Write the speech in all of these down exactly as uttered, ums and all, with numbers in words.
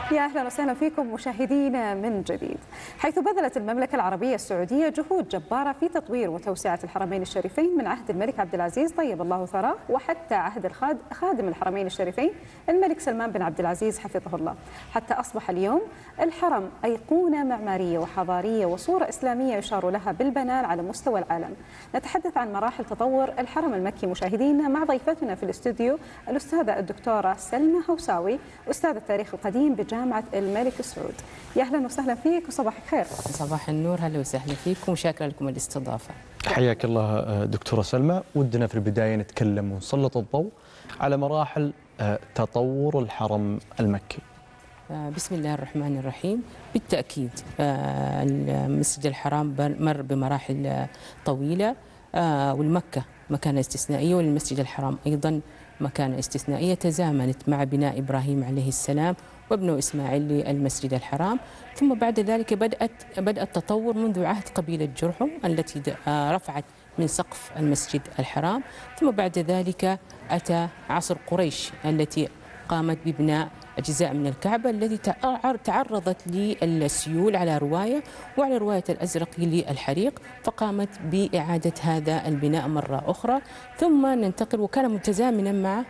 يا أهلا وسهلا فيكم مشاهدينا من جديد. حيث بذلت المملكة العربية السعودية جهود جبارة في تطوير وتوسعة الحرمين الشريفين من عهد الملك عبد العزيز طيب الله ثراه وحتى عهد خادم الحرمين الشريفين الملك سلمان بن عبد العزيز حفظه الله، حتى أصبح اليوم الحرم أيقونة معمارية وحضارية وصورة إسلامية يشار لها بالبنان على مستوى العالم. نتحدث عن مراحل تطور الحرم المكي مشاهدينا مع ضيفتنا في الاستوديو الأستاذة الدكتورة سلمى هوساوي، أستاذ التاريخ القديم بجامعة الملك سعود. يا أهلا وسهلا فيك وصباح الخير. صباح النور، هلا وسهلا فيكم وشاكرا لكم الاستضافة. حياك الله دكتورة سلمى. ودنا في البداية نتكلم ونسلط الضوء على مراحل تطور الحرم المكي. بسم الله الرحمن الرحيم. بالتأكيد المسجد الحرام مر بمراحل طويلة، والمكة مكانة استثنائية والمسجد الحرام أيضا مكانة استثنائية تزامنت مع بناء إبراهيم عليه السلام وابنه إسماعيل للمسجد الحرام. ثم بعد ذلك بدأت بدأ التطور منذ عهد قبيلة جرحم التي رفعت من سقف المسجد الحرام. ثم بعد ذلك أتى عصر قريش التي قامت ببناء أجزاء من الكعبة التي تعرضت للسيول على رواية وعلى رواية الأزرقي للحريق، فقامت بإعادة هذا البناء مرة أخرى. ثم ننتقل، وكان متزامنا مع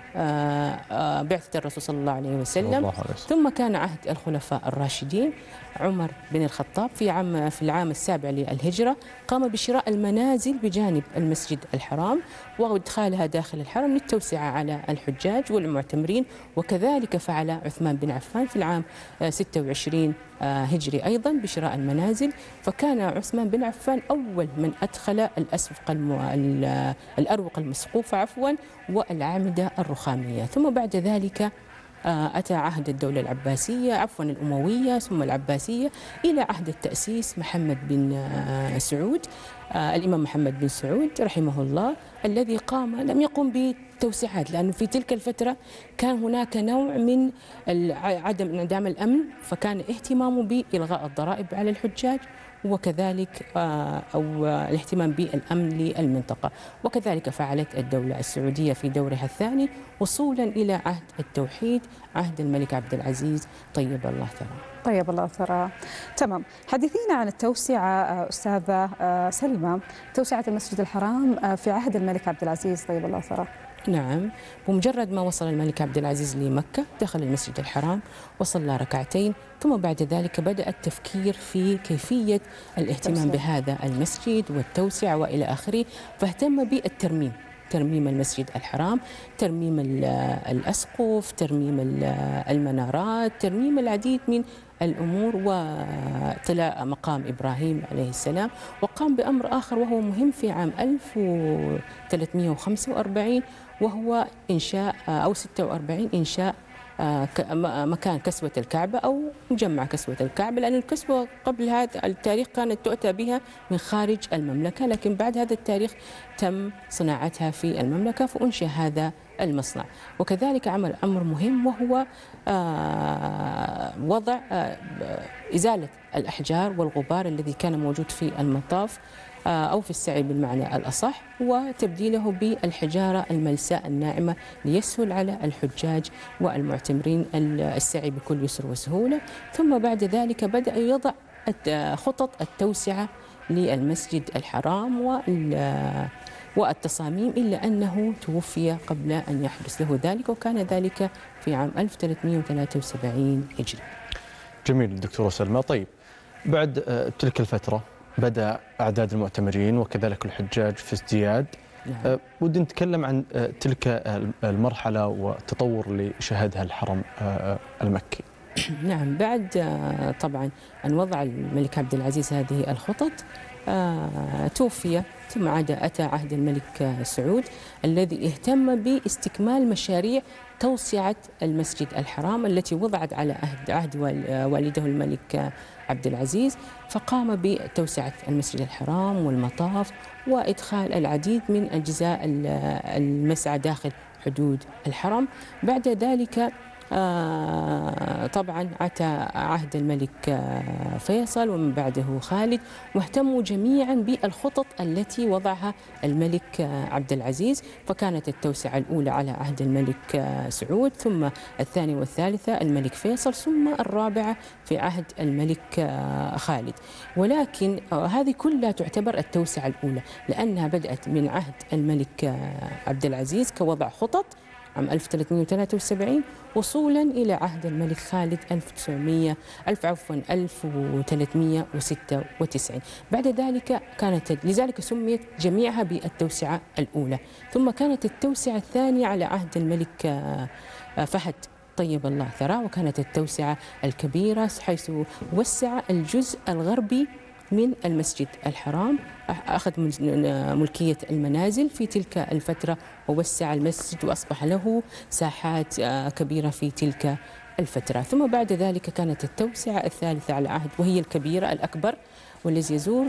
بعثة الرسول صلى الله عليه وسلم. ثم كان عهد الخلفاء الراشدين عمر بن الخطاب في عام في العام السابع للهجرة قام بشراء المنازل بجانب المسجد الحرام وادخالها داخل الحرم للتوسعة على الحجاج والمعتمرين، وكذلك فعل عثمان بن عفان في العام ستة وعشرين هجري أيضا بشراء المنازل. فكان عثمان بن عفان أول من أدخل الأسوق الأروقة المسقوفة عفوا والأعمدة الرخامية. ثم بعد ذلك أتى عهد الدولة العباسية عفوا الأموية ثم العباسية إلى عهد التأسيس محمد بن سعود، الإمام محمد بن سعود رحمه الله، الذي قام لم يقم بالتوسعات لأنه في تلك الفترة كان هناك نوع من عدم انعدام الأمن، فكان اهتمامه بإلغاء الضرائب على الحجاج وكذلك أو الاهتمام بالأمن للمنطقة، وكذلك فعلت الدولة السعودية في دورها الثاني وصولا إلى عهد التوحيد عهد الملك عبد العزيز طيب الله ثراه. طيب الله ثراه. تمام، حدثينا عن التوسعة أستاذة سلمى، توسعة المسجد الحرام في عهد الملك عبد العزيز طيب الله ثراه. نعم، بمجرد ما وصل الملك عبد العزيز لمكة دخل المسجد الحرام وصلى ركعتين، ثم بعد ذلك بدأ التفكير في كيفية الاهتمام بهذا المسجد والتوسعة وإلى آخره، فاهتم بالترميم، ترميم المسجد الحرام، ترميم الأسقف، ترميم المنارات، ترميم العديد من الأمور وطلاء مقام إبراهيم عليه السلام. وقام بأمر آخر وهو مهم في عام ألف وثلاثمئة وخمسة وأربعين وهو إنشاء أو ستة وأربعين إنشاء مكان كسوة الكعبة أو مجمع كسوة الكعبة، لأن الكسوة قبل هذا التاريخ كانت تؤتى بها من خارج المملكة، لكن بعد هذا التاريخ تم صناعتها في المملكة فأنشئ هذا المصنع. وكذلك عمل أمر مهم وهو وضع إزالة الأحجار والغبار الذي كان موجود في المطاف أو في السعي بالمعنى الأصح، وتبديله بالحجارة الملساء الناعمة ليسهل على الحجاج والمعتمرين السعي بكل يسر وسهولة. ثم بعد ذلك بدأ يضع خطط التوسعة للمسجد الحرام والتصاميم، إلا أنه توفي قبل أن يحدث له ذلك، وكان ذلك في عام ألف وثلاثمئة وثلاثة وسبعين هجري. جميل دكتورة سلمى. طيب بعد تلك الفترة بدأ أعداد المعتمرين وكذلك الحجاج في ازدياد. نعم. ودي نتكلم عن تلك المرحلة والتطور اللي شهدها الحرم المكي. نعم، بعد طبعا أن وضع الملك عبد العزيز هذه الخطط توفي، ثم عاد أتى عهد الملك سعود الذي اهتم باستكمال مشاريع توسعة المسجد الحرام التي وضعت على عهد عهد والده الملك عبد العزيز، فقام بتوسعة المسجد الحرام والمطاف وإدخال العديد من أجزاء المسعى داخل حدود الحرم. بعد ذلك طبعا أتى عهد الملك فيصل ومن بعده خالد، واهتموا جميعا بالخطط التي وضعها الملك عبد العزيز، فكانت التوسعة الأولى على عهد الملك سعود، ثم الثانية والثالثة الملك فيصل، ثم الرابعة في عهد الملك خالد. ولكن هذه كلها تعتبر التوسعة الأولى لأنها بدأت من عهد الملك عبد العزيز كوضع خطط عام ألف وثلاثمئة وثلاثة وسبعين وصولا إلى عهد الملك خالد ألف وتسعمئة ألف عفوا ألف وثلاثمئة وستة وتسعين. بعد ذلك كانت لذلك سميت جميعها بالتوسعة الأولى. ثم كانت التوسعة الثانية على عهد الملك فهد طيب الله ثراه، وكانت التوسعة الكبيرة حيث وسع الجزء الغربي من المسجد الحرام، أخذ ملكية المنازل في تلك الفترة ووسع المسجد وأصبح له ساحات كبيرة في تلك الفترة. ثم بعد ذلك كانت التوسعة الثالثة على عهد وهي الكبيرة الأكبر، والذي يزور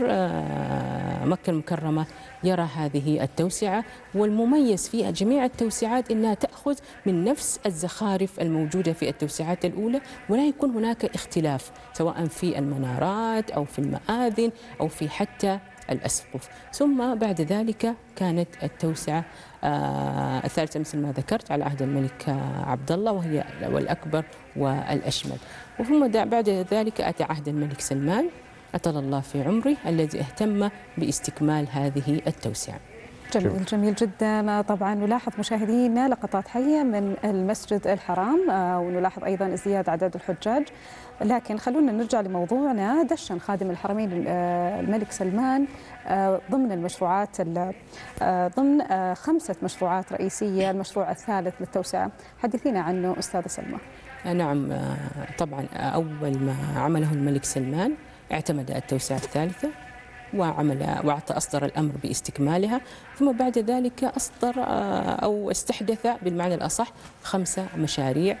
مكة المكرمة يرى هذه التوسعة. والمميز في جميع التوسعات أنها تأخذ من نفس الزخارف الموجودة في التوسعات الأولى، ولا يكون هناك اختلاف سواء في المنارات أو في المآذن أو في حتى الأسقف. ثم بعد ذلك كانت التوسعة آه الثالثة مثل ما ذكرت على عهد الملك عبد الله وهي والأكبر والأشمل. وثم بعد ذلك أتى عهد الملك سلمان أطال الله في عمره الذي اهتم باستكمال هذه التوسعة. جميل جميل جدا. طبعا نلاحظ مشاهدينا لقطات حية من المسجد الحرام ونلاحظ أيضا ازدياد أعداد الحجاج، لكن خلونا نرجع لموضوعنا. دشن خادم الحرمين الملك سلمان ضمن المشروعات ضمن خمسة مشروعات رئيسية، المشروع الثالث للتوسعة، حدثينا عنه أستاذة سلمى. نعم، طبعا أول ما عمله الملك سلمان اعتمد التوسعة الثالثة وعمل وأصدر الأمر باستكمالها، ثم بعد ذلك أصدر أو استحدث بالمعنى الأصح خمسة مشاريع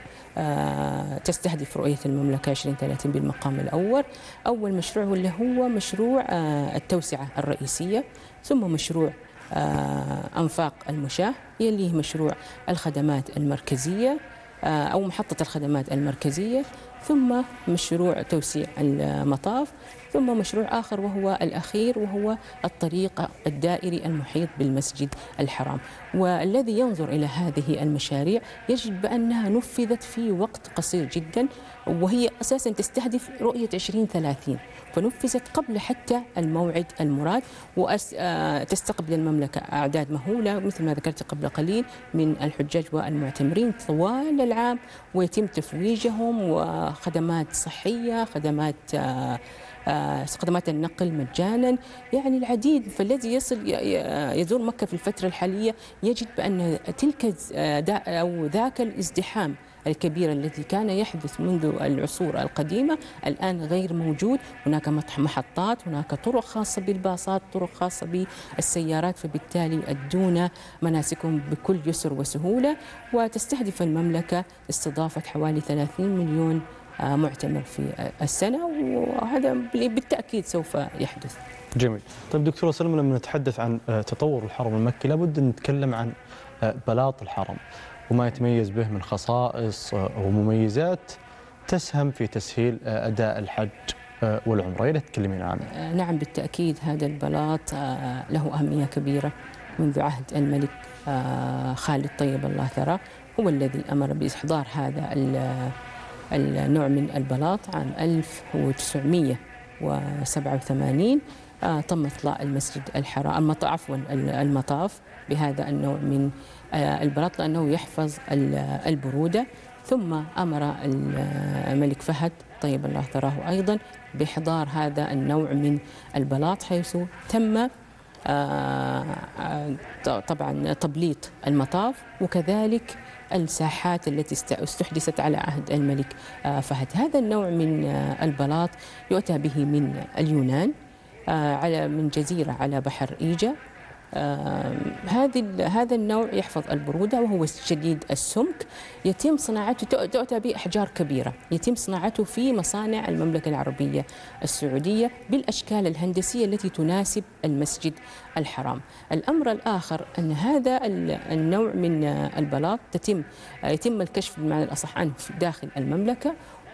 تستهدف رؤية المملكة عشرين ثلاثين بالمقام الأول. أول مشروع واللي هو مشروع التوسعة الرئيسية، ثم مشروع أنفاق المشاة يليه مشروع الخدمات المركزية أو محطة الخدمات المركزية، ثم مشروع توسيع المطاف، ثم مشروع آخر وهو الأخير وهو الطريق الدائري المحيط بالمسجد الحرام. والذي ينظر إلى هذه المشاريع يجد بأنها نفذت في وقت قصير جدا، وهي أساسا تستهدف رؤية عشرين ثلاثين، فنفذت قبل حتى الموعد المراد، وتستقبل المملكة أعداد مهولة مثل ما ذكرت قبل قليل من الحجاج والمعتمرين طوال العام، ويتم تفويجهم وخدمات صحية، خدمات خدمات النقل مجانا، يعني العديد. فالذي يصل يزور مكة في الفترة الحالية يجد بأن تلك أو ذاك الازدحام الكبير الذي كان يحدث منذ العصور القديمة الآن غير موجود. هناك محطات، هناك طرق خاصة بالباصات، طرق خاصة بالسيارات، فبالتالي يؤدون مناسكهم بكل يسر وسهولة. وتستهدف المملكة استضافة حوالي ثلاثين مليون معتمر في السنة، وهذا بالتأكيد سوف يحدث. جميل. طيب دكتورة سلمى، لما نتحدث عن تطور الحرم المكي لابد أن نتكلم عن بلاط الحرم وما يتميز به من خصائص ومميزات تسهم في تسهيل أداء الحج والعمرة، يا ريت تكلمين عنه. نعم بالتأكيد، هذا البلاط له أهمية كبيرة منذ عهد الملك خالد طيب الله ثراه، هو الذي أمر بإحضار هذا النوع من البلاط عام ألف وتسعمئة وسبعة وثمانين. تم إطلاق المسجد الحرام عفوا المطاف بهذا النوع من البلاط لأنه يحفظ البرودة. ثم أمر الملك فهد طيب الله ثراه أيضا بإحضار هذا النوع من البلاط، حيث تم طبعا تبليط المطاف وكذلك الساحات التي استحدثت على عهد الملك فهد. هذا النوع من البلاط يؤتى به من اليونان على من جزيرة على بحر إيجا، هذه هذا النوع يحفظ البرودة وهو شديد السمك، يتم صناعته تؤتى بأحجار كبيرة، يتم صناعته في مصانع المملكة العربية السعودية بالأشكال الهندسية التي تناسب المسجد الحرام. الأمر الآخر أن هذا النوع من البلاط تتم يتم الكشف بمعنى الأصح عنه داخل المملكة،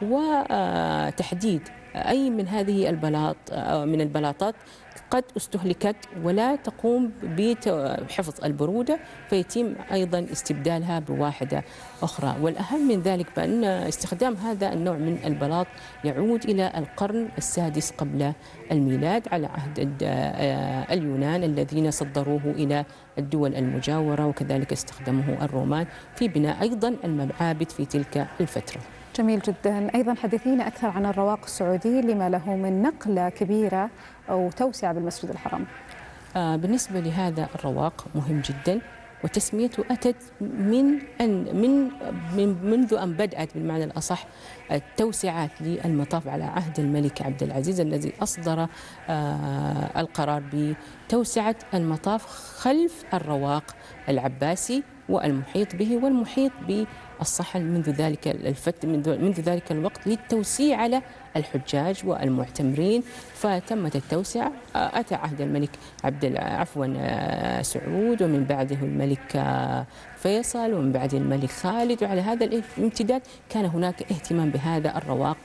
وتحديد أي من هذه البلاط من البلاطات قد استهلكت ولا تقوم بحفظ البرودة، فيتم أيضا استبدالها بواحدة أخرى. والأهم من ذلك بأن استخدام هذا النوع من البلاط يعود إلى القرن السادس قبل الميلاد على عهد اليونان الذين صدروه إلى الدول المجاورة، وكذلك استخدمه الرومان في بناء أيضا المعابد في تلك الفترة. جميل جدا. أيضا حدثينا أكثر عن الرواق السعودي لما له من نقلة كبيرة أو توسعة بالمسجد الحرام. آه بالنسبة لهذا الرواق مهم جدا، وتسميته أتت من أن من, من منذ أن بدأت بالمعنى الأصح التوسعات للمطاف على عهد الملك عبد العزيز الذي أصدر آه القرار بتوسعة المطاف خلف الرواق العباسي والمحيط به والمحيط بالصحن منذ ذلك الفت منذ ذلك الوقت للتوسيع على الحجاج والمعتمرين، فتمت التوسعة. أتى عهد الملك عبد عفوا سعود، ومن بعده الملك فيصل، ومن بعده الملك خالد، وعلى هذا الامتداد كان هناك اهتمام بهذا الرواق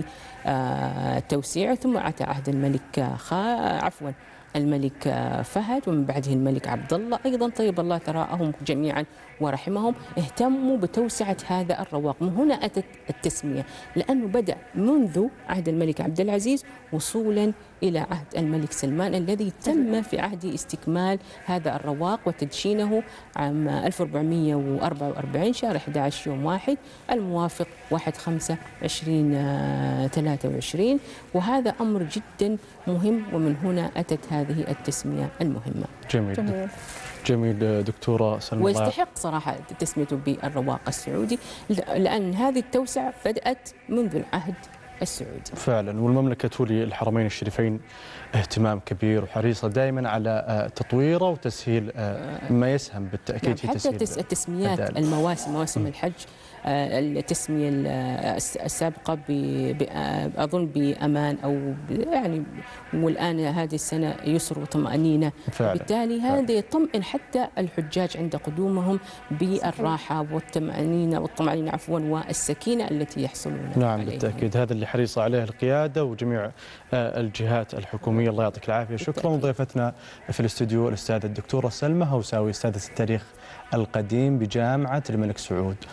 وبتوسيعه. ثم أتى عهد الملك عفوا الملك فهد، ومن بعده الملك عبد الله أيضا طيب الله ثراءهم جميعا ورحمهم، اهتموا بتوسعة هذا الرواق. من هنا أتت التسمية، لأنه بدأ منذ عهد الملك عبد العزيز وصولا إلى عهد الملك سلمان الذي تم في عهده استكمال هذا الرواق وتدشينه عام ألف وأربعمئة وأربعة وأربعين شهر أحد عشر يوم واحد الموافق واحد خمسة عشرين ثلاثة وعشرين، وهذا أمر جدا مهم، ومن هنا أتت هذه التسمية المهمة. جميل جميل, جميل دكتورة سلمى، ويستحق صراحة تسميته بالرواق السعودي لأن هذه التوسعة بدأت منذ العهد السعودي. فعلا، والمملكة تولي الحرمين الشريفين اهتمام كبير وحريصة دائما على تطويره وتسهيل ما يسهم بالتأكيد نعم، في حتى تسهيل التسميات الدال. المواسم مواسم الحج التسمية السابقة أظن بأمان أو يعني، والآن هذه السنة يسر وطمأنينة، بالتالي هذا يطمئن حتى الحجاج عند قدومهم بالراحة والطمأنينة والطمأنينة عفوا والسكينة التي يحصلون نعم عليها. بالتأكيد هذا اللي حريصة عليه القيادة وجميع الجهات الحكومية. الله يعطيك العافية. شكرا. ضيفتنا في الاستوديو الأستاذة الدكتورة سلمى هوساوي، أستاذة التاريخ القديم بجامعة الملك سعود.